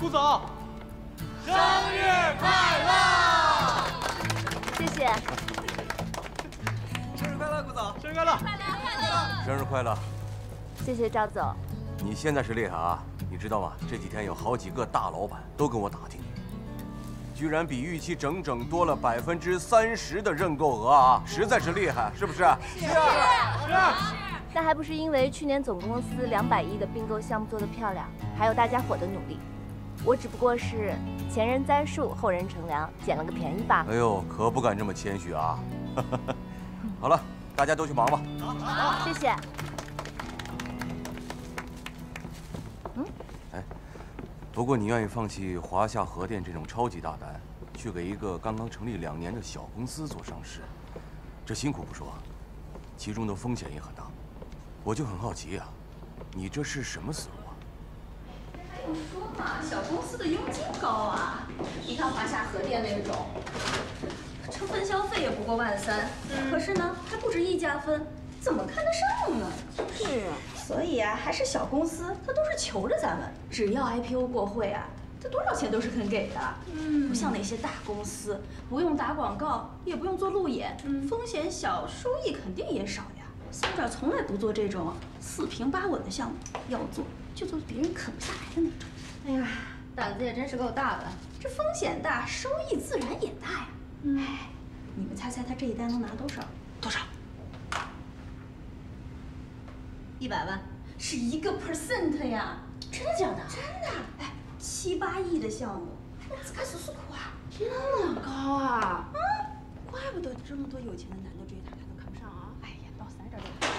总，生日快乐！ 谢谢。 生日快乐，顾总！生日快乐！ 生日快乐！ 谢谢赵总。 你现在是厉害啊！你知道吗？这几天有好几个大老板都跟我打听你，居然比预期整整多了30%的认购额啊！实在是厉害，是不是？ 是。 那还不是因为去年总公司200亿的并购项目做得漂亮，还有大家伙的努力。我只不过是前人栽树，后人乘凉，捡了个便宜罢了。 哎呦，可不敢这么谦虚啊！好了，大家都去忙吧。 好，谢谢。 不过你愿意放弃华夏核电这种超级大单，去给一个刚刚成立2年的小公司做上市，这辛苦不说，其中的风险也很大。我就很好奇啊，你这是什么思路啊？ 我说嘛，小公司的佣金高啊，你看华夏核电那种，成分消费也不过13000，可是呢还不止1家分，怎么看得上呢？是啊。所以啊，还是小公司，他都是求着咱们，只要 IPO 过会啊，他多少钱都是肯给的。不像那些大公司，不用打广告，也不用做路演，风险小，收益肯定也少呀。三爪从来不做这种4平8稳的项目，要做就做别人啃不下来的那种。哎呀，胆子也真是够大的，这风险大，收益自然也大呀。哎，你们猜猜他这一单能拿多少？多少？100万，是1%呀！真的假的？真的。哎，7、8亿的项目，那自个数苦啊，这么高啊！怪不得这么多有钱的男的追她，她都看不上啊！哎呀，到3这儿。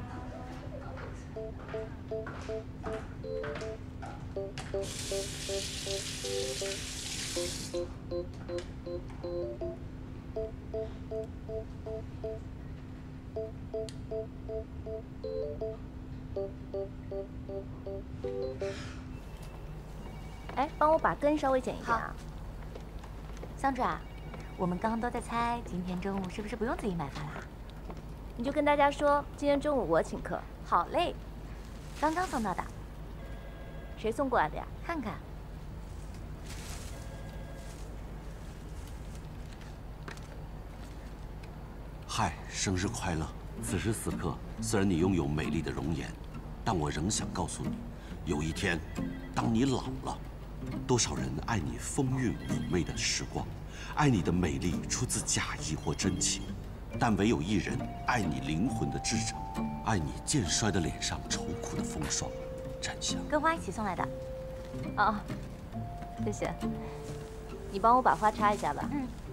哎，帮我把根稍微剪一点啊。 桑爪，我们刚刚都在猜今天中午是不是不用自己买饭啦？ 你就跟大家说，今天中午我请客。 好嘞，刚刚送到的。 谁送过来的呀？ 看看。 嗨，生日快乐！此时此刻，虽然你拥有美丽的容颜，但我仍想告诉你，有一天，当你老了，多少人爱你风韵妩媚的时光，爱你的美丽出自假意或真情，但唯有一人爱你灵魂的至诚，爱你渐衰的脸上愁苦的风霜。展香， 跟花一起送来的。 哦，谢谢。你帮我把花插一下吧。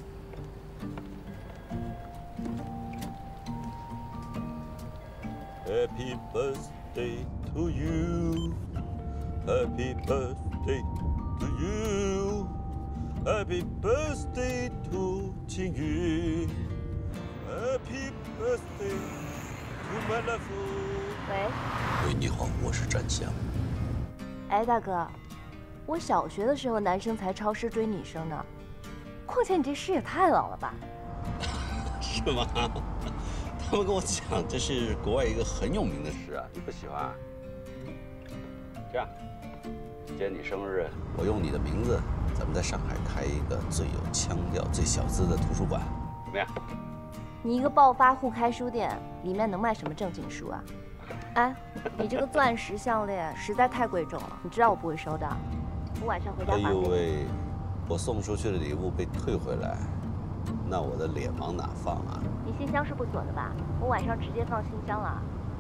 Happy birthday to you. Happy birthday to you. Happy birthday to 青云。Happy birthday to my love. 喂。 喂，你好，我是展香。 哎，大哥，我小学的时候男生才抄诗追女生呢，况且你这诗也太老了吧？ 是吗？他们跟我讲，这是国外一个很有名的诗啊，你不喜欢？这样，今天你生日，我用你的名字，咱们在上海开一个最有腔调、最小资的图书馆，怎么样？ 你一个暴发户开书店，里面能卖什么正经书啊？哎，你这个钻石项链实在太贵重了，你知道我不会收的。我晚上回家还给你。 哎呦喂，我送出去的礼物被退回来，那我的脸往哪放啊？ 你信箱是不锁的吧？我晚上直接放信箱了。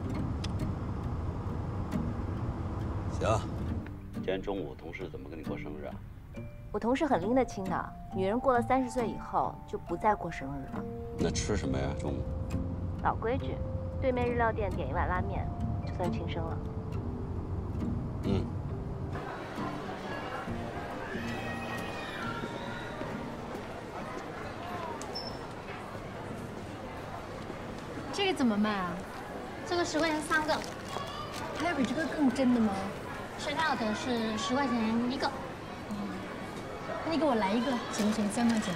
行，今天中午同事怎么跟你过生日啊？ 我同事很拎得清的，女人过了30岁以后就不再过生日了。 那吃什么呀？中午？ 老规矩，对面日料店点一碗拉面，就算庆生了。 这个怎么卖啊？ 这个10块钱3个。 还有比这个更真的吗？ 水饺的是10块钱1个。 那你给我来一个，行不行？3块钱。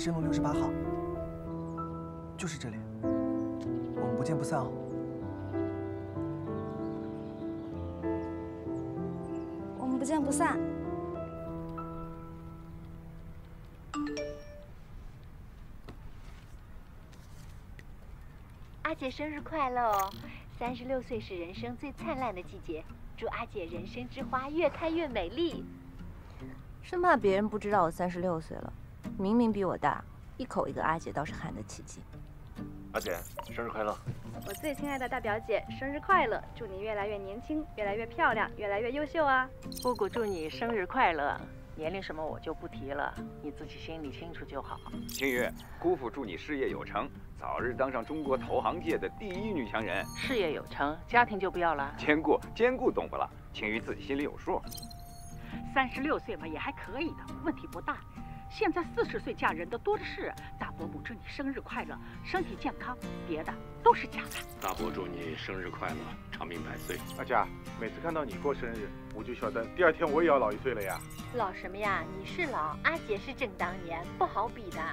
申路68号，就是这里。我们不见不散哦。 我们不见不散。 阿姐生日快乐哦！36岁是人生最灿烂的季节，祝阿姐人生之花越开越美丽。 生怕别人不知道我36岁了，明明比我大，一口一个阿姐倒是喊得起劲。 阿姐，生日快乐！ 我最亲爱的大表姐，生日快乐！祝你越来越年轻，越来越漂亮，越来越优秀啊！ 姑姑祝你生日快乐，年龄什么我就不提了，你自己心里清楚就好。 清宇，姑父祝你事业有成，早日当上中国投行界的第1女强人。 事业有成，家庭就不要了。 兼顾懂不了，清宇自己心里有数。 36岁嘛也还可以的，问题不大。现在40岁嫁人的多的是。大伯母祝你生日快乐，身体健康，别的都是假的。 大伯祝你生日快乐，长命百岁。 阿佳，每次看到你过生日，我就晓得第2天我也要老1岁了呀。 老什么呀？你是老，阿姐是正当年，不好比的。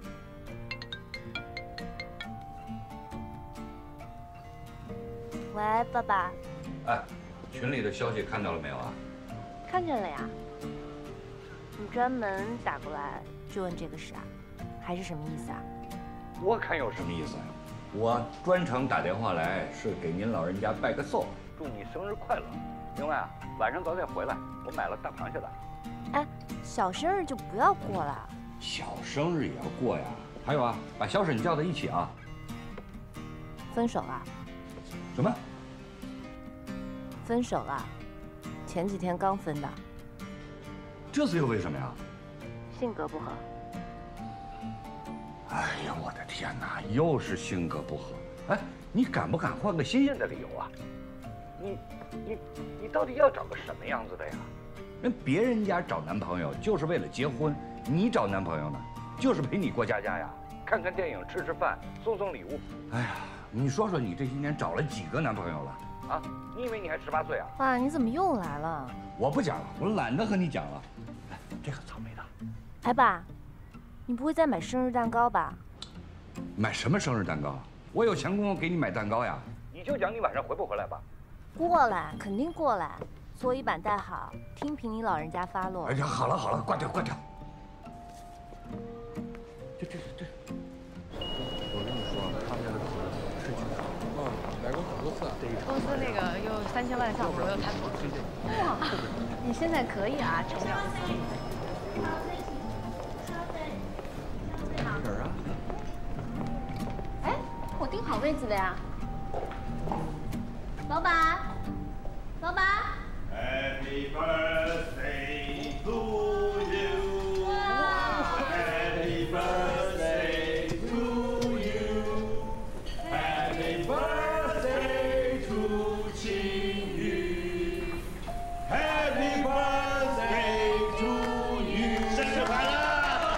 喂，爸爸。 哎，群里的消息看到了没有啊？ 看见了呀。你专门打过来就问这个事啊？还是什么意思啊？ 我看有什么意思呀？我专程打电话来是给您老人家拜个寿，祝你生日快乐。另外啊，晚上早点回来，我买了大螃蟹的。 哎，小生日就不要过了。 小生日也要过呀。还有啊，把小沈叫到一起啊。 分手了？ 什么？ 分手了？前几天刚分的。 这次又为什么呀？ 性格不合。 哎呀，我的天哪，又是性格不合。哎，你敢不敢换个新鲜的理由啊？你到底要找个什么样子的呀？人别人家找男朋友就是为了结婚，你找男朋友呢，就是陪你过家家呀，看看电影，吃吃饭，送送礼物。哎呀，你说说你这些年找了几个男朋友了？啊，你以为你还18岁啊？ 爸，你怎么又来了？ 我不讲了，我懒得和你讲了。哎，这个草莓的。 哎，爸，你不会再买生日蛋糕吧？ 买什么生日蛋糕？我有钱供给你买蛋糕呀。你就讲你晚上回不回来吧。 过来，肯定过来。座椅板带好，听凭你老人家发落。 哎呀，好了，挂掉。这。我跟你说，他们家的客人是巨大。 来过很多次。 公司那个又3000万项目又谈妥。哇，你现在可以啊，程了。 哪儿啊？ 哎，我订好位子了呀。老板。 Happy birthday to you. Happy birthday to you. Happy birthday to Qingyu. Happy birthday to you. 生日快乐！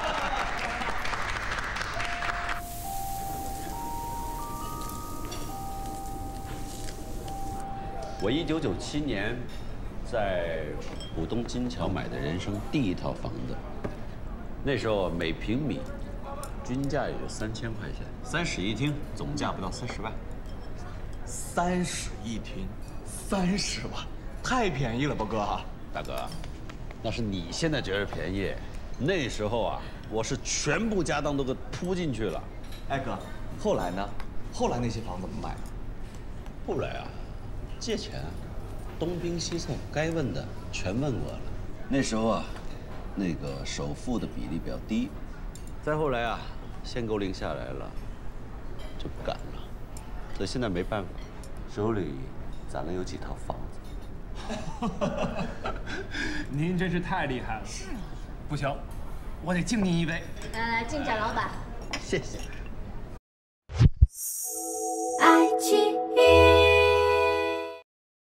我1997年在浦东金桥买的人生第1套房子，那时候每平米均价也就3000块钱，3室1厅，总价不到40万。 3室1厅，30万，太便宜了吧，哥？ 大哥，那是你现在觉得便宜，那时候啊，我是全部家当都给扑进去了。 哎哥，后来呢？后来那些房怎么卖？ 后来啊，借钱，东拼西凑，该问的全问我了。那时候啊，那个首付的比例比较低，再后来啊，限购令下来了，就不敢了。所以现在没办法，手里攒了有几套房子。 您真是太厉害了。是啊。不行，我得敬您一杯。 来，敬展老板。 谢谢。